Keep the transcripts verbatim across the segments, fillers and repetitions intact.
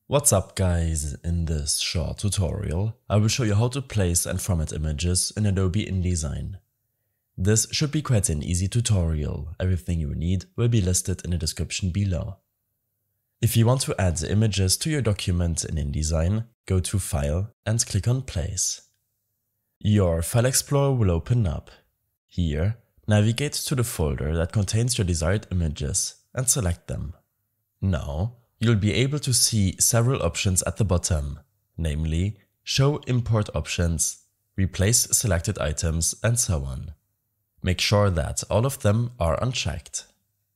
What's up guys, in this short tutorial I will show you how to place and format images in Adobe InDesign. This should be quite an easy tutorial, everything you need will be listed in the description below. If you want to add images to your document in InDesign, go to File and click on Place. Your File Explorer will open up. Here, navigate to the folder that contains your desired images and select them. Now, you'll be able to see several options at the bottom, namely Show Import Options, Replace Selected Items, and so on. Make sure that all of them are unchecked.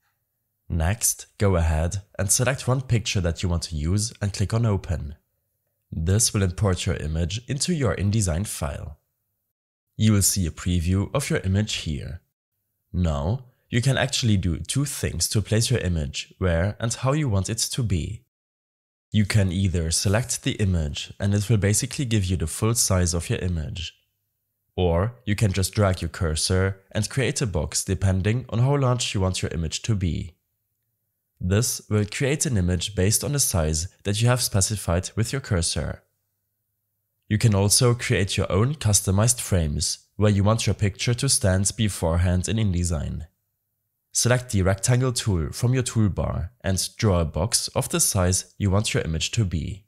Next, go ahead and select one picture that you want to use and click on Open. This will import your image into your InDesign file. You will see a preview of your image here. Now, you can actually do two things to place your image where and how you want it to be. You can either select the image and it will basically give you the full size of your image. Or you can just drag your cursor and create a box depending on how large you want your image to be. This will create an image based on the size that you have specified with your cursor. You can also create your own customized frames where you want your picture to stand beforehand in InDesign. Select the rectangle tool from your toolbar and draw a box of the size you want your image to be.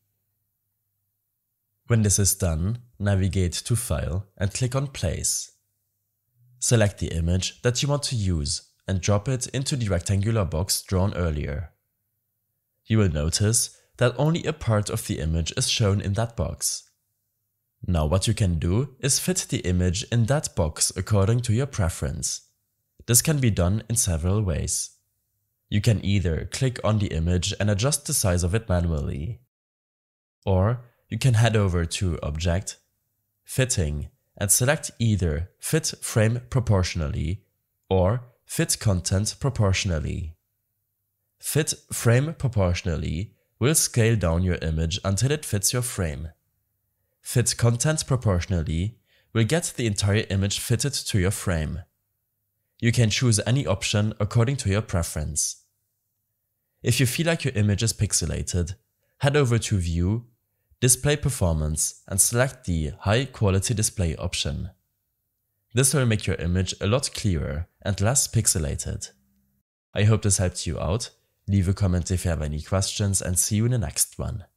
When this is done, navigate to File and click on Place. Select the image that you want to use and drop it into the rectangular box drawn earlier. You will notice that only a part of the image is shown in that box. Now what you can do is fit the image in that box according to your preference. This can be done in several ways. You can either click on the image and adjust the size of it manually. Or you can head over to Object, Fitting, and select either Fit Frame Proportionally or Fit Content Proportionally. Fit Frame Proportionally will scale down your image until it fits your frame. Fit Content Proportionally will get the entire image fitted to your frame. You can choose any option according to your preference. If you feel like your image is pixelated, head over to View, Display Performance and select the High Quality Display option. This will make your image a lot clearer and less pixelated. I hope this helped you out. Leave a comment if you have any questions and see you in the next one.